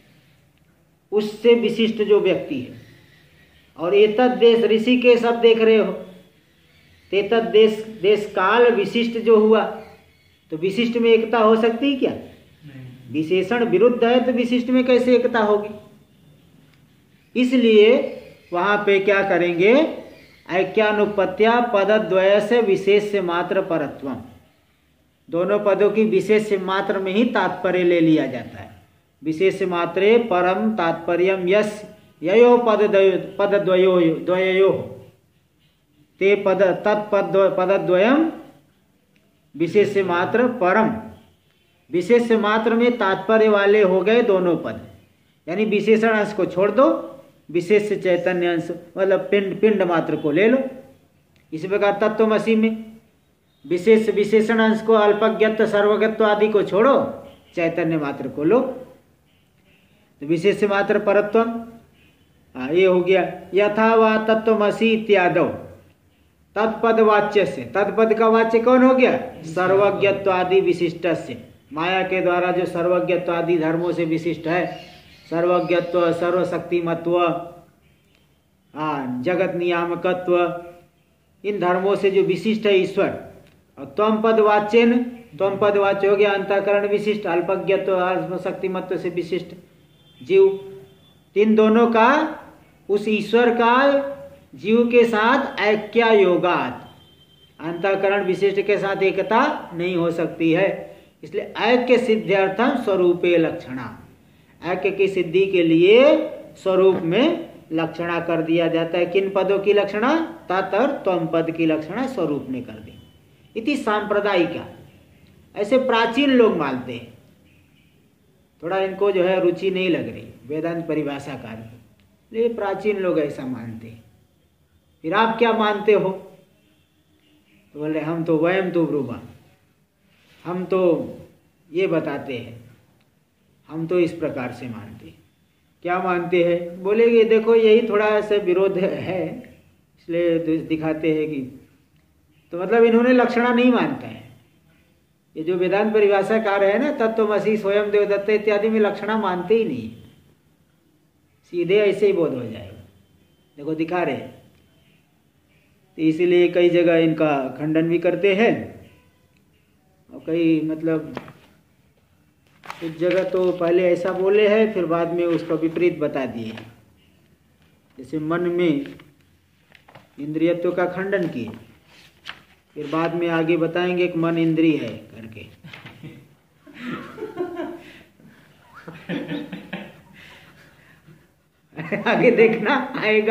उससे विशिष्ट जो व्यक्ति है, और एतद देश ऋषिकेश अब देख रहे हो, तेतद देश देश काल विशिष्ट जो हुआ, तो विशिष्ट में एकता हो सकती है क्या? विशेषण विरुद्ध है तो विशिष्ट में कैसे एकता होगी? इसलिए वहां पे क्या करेंगे? ऐक्यानुपत्या पदद्वय से विशेष से मात्र परत्वम, दोनों पदों की विशेष से मात्र में ही तात्पर्य ले लिया जाता है। विशेष मात्रे परम तात्पर्यम यस ययो पदद्वयो पदद्वयो द्वयो ते पद तत्पद पदद्वयम विशेष से मात्र परम, विशेष से मात्र में तात्पर्य वाले हो गए दोनों पद, यानी विशेषण अंश को छोड़ दो, विशेष से चैतन्य अंश मतलब पिंड पिंड मात्र को ले लो। इसी प्रकार तत्वमसि में विशेष विशेषण अंश को अल्पज्ञत्व सर्वज्ञत्व आदि को छोड़ो, चैतन्य मात्र को लो, तो विशेष से मात्र परत्वम, हाँ ये हो गया। यथा वा तत्वमसि इत्यादो, तत्पद वाच्य से, तत्पद का वाच्य कौन हो गया? सर्वज्ञत्व आदि विशिष्ट से, माया के द्वारा जो सर्वज्ञत्व आदि धर्मों से विशिष्ट है, सर्वज्ञत्व, सर्वशक्तिमत्व, हाँ जगत नियामकत्व, इन धर्मों से जो विशिष्ट है ईश्वर। और त्वम पद वाच्य न, त्वम पद वाच्य हो गया अंतःकरण विशिष्ट, अल्पज्ञत्व शक्तिमत्व से विशिष्ट जीव। इन दोनों का उस ईश्वर का जीव के साथ ऐक्या योगात, अंतःकरण विशिष्ट के साथ एकता नहीं हो सकती है। इसलिए ऐक्य सिद्ध्यर्थम स्वरूपे लक्षणा, ऐक्य की सिद्धि के लिए स्वरूप में लक्षणा कर दिया जाता है। किन पदों की लक्षणा? तत् और त्वम पद की लक्षणा स्वरूप में कर दी। इति सांप्रदायिका, ऐसे प्राचीन लोग मानते हैं, थोड़ा इनको जो है रुचि नहीं लग रही वेदांत परिभाषाकार, ये प्राचीन लोग ऐसा मानते हैं। फिर आप क्या मानते हो? तो बोले हम तो वयम तो ब्रूवा, हम तो ये बताते हैं, हम तो इस प्रकार से मानते हैं। क्या मानते हैं? बोलेगे देखो यही थोड़ा ऐसे विरोध है, इसलिए दिखाते हैं कि, तो मतलब इन्होंने लक्षणा नहीं मानता है। ये जो वेदांत परिभाषाकार है ना, तत्वमसि स्वयं देवदत्त इत्यादि में लक्षणा मानते ही नहीं, सीधे ऐसे ही बोध हो जाएगा। देखो दिखा रहे, तो इसीलिए कई जगह इनका खंडन भी करते हैं, और कई मतलब कुछ जगह तो पहले ऐसा बोले हैं फिर बाद में उसका विपरीत बता दिए हैं। जैसे मन में इंद्रियत्व का खंडन किए, फिर बाद में आगे बताएंगे कि मन इंद्रिय है करके। आगे देखना आएगा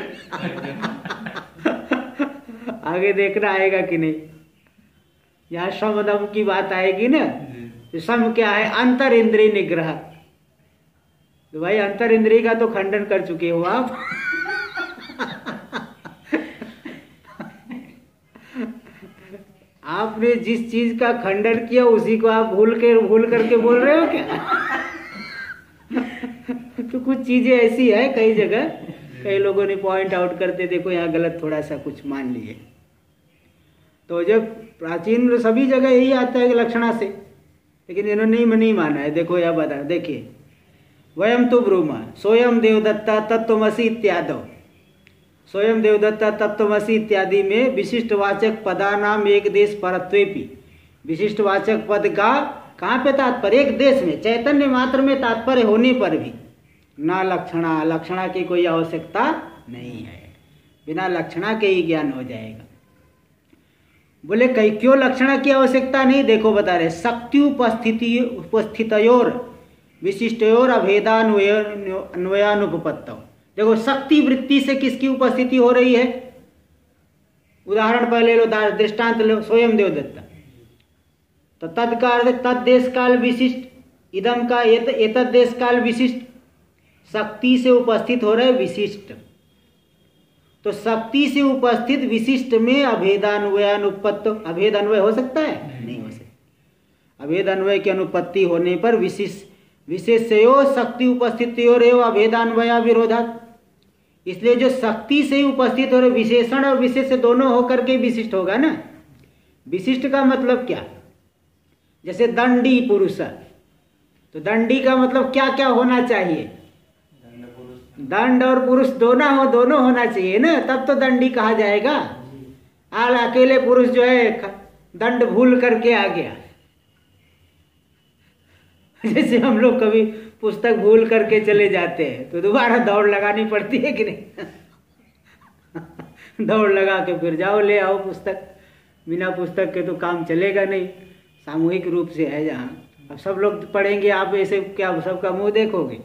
आगे देखना आएगा कि नहीं। यहाँ सम दम की बात आएगी ना, तो सम क्या है? अंतर इंद्रिय निग्रह। तो भाई अंतर इंद्रिय का तो खंडन कर चुके हो आप। आपने जिस चीज का खंडन किया उसी को आप भूल के भूल करके बोल रहे हो क्या? तो कुछ चीजें ऐसी है कई जगह कई लोगों ने पॉइंट आउट करते, देखो यहाँ गलत थोड़ा सा कुछ मान लिए। तो जब प्राचीन सभी जगह यही आता है कि लक्षणा से, लेकिन इन्होंने नहीं नहीं माना है। देखो यह बता, देखिए वयम तो ब्रूमा स्वयं देवदत्ता तत्वमसि इत्यादि, स्वयं देवदत्ता तत्वमसि इत्यादि में विशिष्टवाचक पदानाम एक देश परत्वेपि, विशिष्टवाचक पद का कहाँ पे तात्पर्य? एक देश में, चैतन्य मात्र में तात्पर्य होने पर भी ना लक्षणा, लक्षणा की कोई आवश्यकता नहीं है, बिना लक्षणा के ही ज्ञान हो जाएगा। बोले कई क्यों लक्षणा की आवश्यकता नहीं? देखो बता रहे, शक्ति उपस्थिति उपस्थितयोर विशिष्टयोर अभेदान्वयानुपपत्तौ। देखो शक्ति वृत्ति से किसकी उपस्थिति हो रही है? उदाहरण पहले लो, दृष्टांत लो, स्वयं देवदत्ता। तो तद का अर्थ तद देश काल विशिष्ट, इदम का एत एतद देश काल विशिष्ट, शक्ति से उपस्थित हो रहे विशिष्ट। तो शक्ति से उपस्थित विशिष्ट में अभेदान्वयानुपत्ति, अभेद अन्वय हो सकता है? नहीं हो सकता। अभेद अन्वय की अनुपत्ति होने पर विशिष्ट विशेषयो शक्ति उपस्थितियोर एवं अभेदान्वया विरोधात्, इसलिए जो शक्ति से ही उपस्थित हो रहे विशेषण और विशेष दोनों होकर के विशिष्ट होगा ना। विशिष्ट का मतलब क्या? जैसे दंडी पुरुष, तो दंडी का मतलब क्या क्या होना चाहिए? दंड और पुरुष दोनों हो दोनों होना चाहिए ना, तब तो दंडी कहा जाएगा। आल अकेले पुरुष जो है दंड भूल करके आ गया। जैसे हम लोग कभी पुस्तक भूल करके चले जाते हैं तो दोबारा दौड़ लगानी पड़ती है कि नहीं? दौड़ लगा के फिर जाओ ले आओ पुस्तक, बिना पुस्तक के तो काम चलेगा नहीं। सामूहिक रूप से है जहाँ, अब सब लोग पढ़ेंगे, आप ऐसे क्या सबका मुंह देखोगे?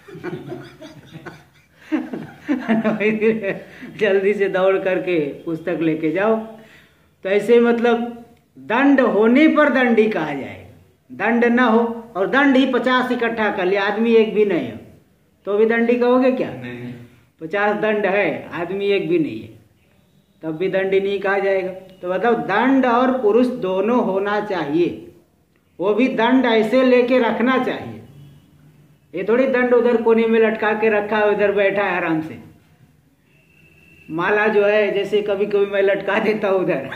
जल्दी से दौड़ करके पुस्तक लेके जाओ। तो ऐसे मतलब दंड होने पर दंडी कहा जाएगा। दंड न हो और दंड ही पचास इकट्ठा कर लिया, आदमी एक भी नहीं हो तो भी दंडी कहोगे क्या? नहीं। पचास दंड है, आदमी एक भी नहीं है, तब भी दंडी नहीं कहा जाएगा। तो बताओ दंड और पुरुष दोनों होना चाहिए, वो भी दंड ऐसे लेके रखना चाहिए। ये थोड़ी दंड उधर कोने में लटका के रखा है, उधर बैठा है आराम से। माला जो है जैसे कभी कभी मैं लटका देता हूँ उधर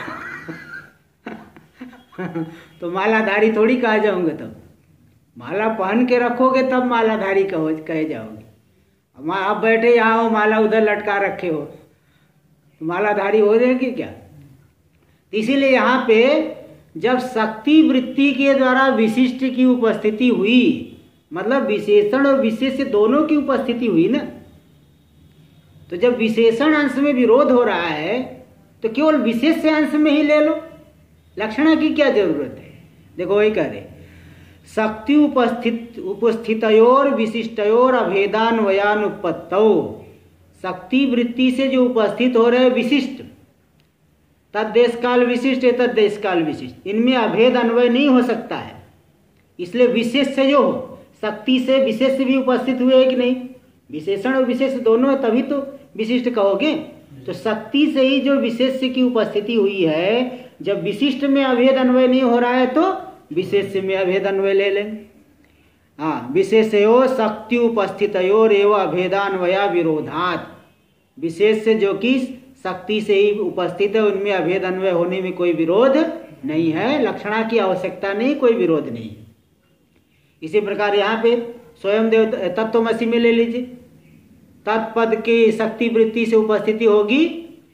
तो मालाधारी थोड़ी कहा जाऊंगे। तब माला पहन के रखोगे तब मालाधारी कहो कहे जाओगे। आप बैठे यहाँ हो, माला उधर लटका रखे हो, तो मालाधारी हो जाएगी क्या? इसीलिए यहाँ पे जब शक्ति वृत्ति के द्वारा विशिष्ट की उपस्थिति हुई, मतलब विशेषण और विशेष दोनों की उपस्थिति हुई ना, तो जब विशेषण अंश में विरोध हो रहा है तो केवल विशेष अंश में ही ले लो, लक्षणा की क्या जरूरत है? देखो वही कह रहे, शक्ति उपस्थित उपस्थितयोर विशिष्टयोर अभेदान्वयानुपत्तौ, शक्ति वृत्ति से जो उपस्थित हो रहे विशिष्ट, तद देश काल विशिष्ट है, तद देश काल विशिष्ट, इनमें अभेद अन्वय नहीं हो सकता है। इसलिए विशेष से जो हो, शक्ति से विशेष भी उपस्थित हुए कि नहीं? विशेषण और विशेष दोनों है, तभी तो विशिष्ट कहोगे। तो शक्ति से ही जो विशेष की उपस्थिति हुई है, जब विशिष्ट में अभेद अन्वय नहीं हो रहा है तो विशेष में अभेद अन्वय ले लें। हाँ, विशेषयो शक्ति उपस्थितयोर एवं अभेदान्वया विरोधात, विशेष से जो कि शक्ति से ही उपस्थित है उनमें अभेद अन्वय होने में कोई विरोध नहीं है, लक्षणा की आवश्यकता नहीं, कोई विरोध नहीं। इसी प्रकार यहाँ पे स्वयं देव तत्वमसि में ले लीजिए, तत्पद की शक्ति वृत्ति से उपस्थिति होगी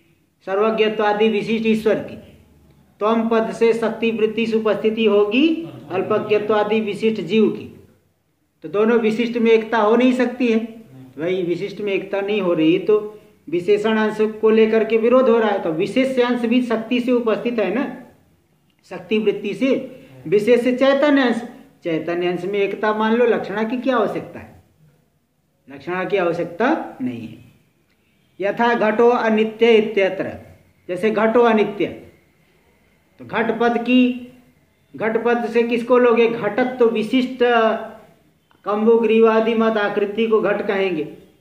सर्वज्ञत्वादि विशिष्ट ईश्वर की। त्वम पद से शक्ति वृत्ति से उपस्थिति होगी अल्पज्ञत्वादि विशिष्ट जीव की। तो दोनों विशिष्ट में एकता हो नहीं सकती है। भाई विशिष्ट में एकता नहीं हो रही तो विशेषण अंश को लेकर के विरोध हो रहा है। तो विशेष अंश भी शक्ति से उपस्थित है ना, शक्ति वृत्ति से। विशेष से चैतन्य अंश, चैतन्य अंश में एकता मान लो, लक्षणा की क्या आवश्यकता है? लक्षणा की आवश्यकता नहीं है। यथा घटो अनित्य इत्यत्र, जैसे घटो अनित्य, तो घट पद की, घट पद से किसको लोगे? घटत तो विशिष्ट कंबु ग्रीवादि मत आकृति को घट कहेंगे।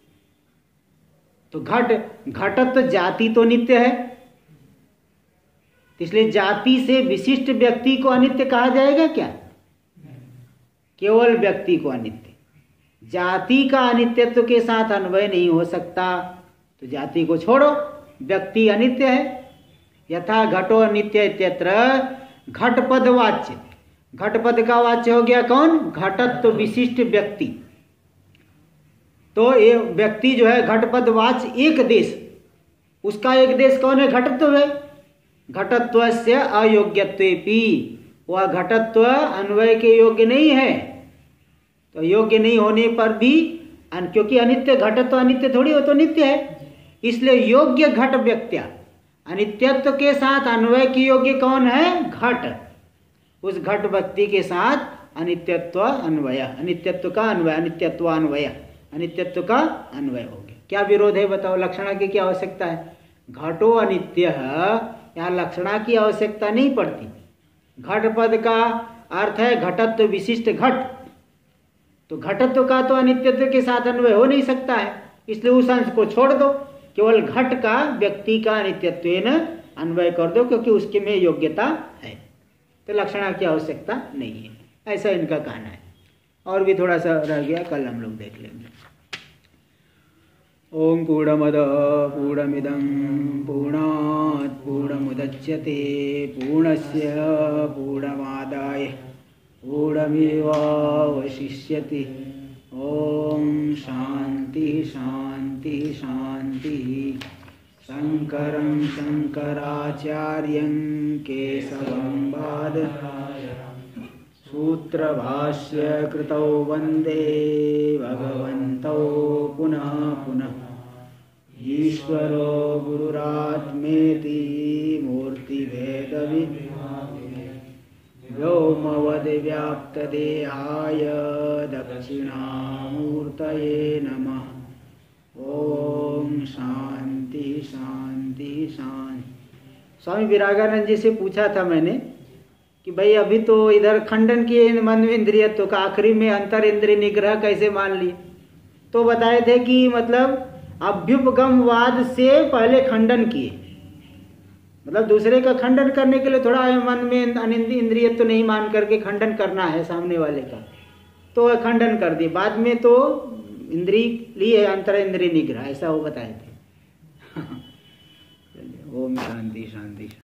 तो घट, घटत तो जाति तो नित्य है, इसलिए जाति से विशिष्ट व्यक्ति को अनित्य कहा जाएगा क्या? केवल व्यक्ति को अनित्य। जाति का अनित्यत्व के साथ अन्वय नहीं हो सकता, तो जाति को छोड़ो, व्यक्ति अनित्य है। यथा घटो अनित्य इत्यत्र घटपद वाच्य, घटपद का वाच्य हो गया कौन? घटत्व विशिष्ट व्यक्ति। तो ये व्यक्ति जो है घटपद वाच्य एक देश, उसका एक देश कौन है? घटत्व है। घटत्व से अयोग्यत्वेपि, वह घटत्व अन्वय के योग्य नहीं है। तो योग्य नहीं होने पर भी, क्योंकि अनित्य घटत्व अनित्य थोड़ी हो, तो नित्य है, इसलिए योग्य घट व्यक्त्या, अनित्यत्व के साथ अन्वय की योग्य कौन है? घट। उस घट व्यक्ति के साथ अनित्यत्व अन्वय, अनित्यत्व का अन्वय, अनित्यत्व अन्वय, अनित्यत्व का अन्वय हो गया। क्या विरोध है बताओ? लक्षणा की क्या आवश्यकता है? घटो अनित्य, यहाँ लक्षणा की आवश्यकता नहीं पड़ती। घट पद का अर्थ है घटत्व विशिष्ट घट, तो घटत्व का तो अनित्यत्व के साथ अन्वय हो नहीं सकता है, इसलिए उस अंश को छोड़ दो, केवल घट का व्यक्ति का अनित्यत्वेन अन्वय कर दो, क्योंकि उसके में योग्यता है। तो लक्षणा की आवश्यकता नहीं है, ऐसा इनका कहना है। और भी थोड़ा सा रह गया, कल हम लोग देख लेंगे। ओम पूर्णमद पूर्णमिदं पूर्णात् पूर्णमुदच्यते पूर्णस्य पूर्णमादाय पूर्णमेवावशिष्यते। ओम शांति शांति शांति। शंकरं शंकराचार्यं केशवं बादरायणं सूत्रभाष्य कृतौ वंदे भगवन्तौ पुनः पुनः। ईश्वरो गुरुरात्मेति मूर्तिभेदविभागिने व्योमवद्व्याप्तदेहाय दक्षिणामूर्तये नमः। ओम शांति शांति शांति। स्वामी विरागानंद जी से पूछा था मैंने कि भाई अभी तो इधर खंडन किए मन इंद्रियत्व का, आखिरी में अंतर इंद्रिय निग्रह कैसे मान लिए? तो बताए थे कि मतलब अभ्युपगमवाद से पहले खंडन किए, मतलब दूसरे का खंडन करने के लिए थोड़ा मन में इंद्रियत्व नहीं मान करके खंडन करना है सामने वाले का, तो खंडन कर दिए। बाद में तो इंद्रिय लिए अंतर इंद्रिय निग्रह, ऐसा वो बताए थे। ओम शांति शांति।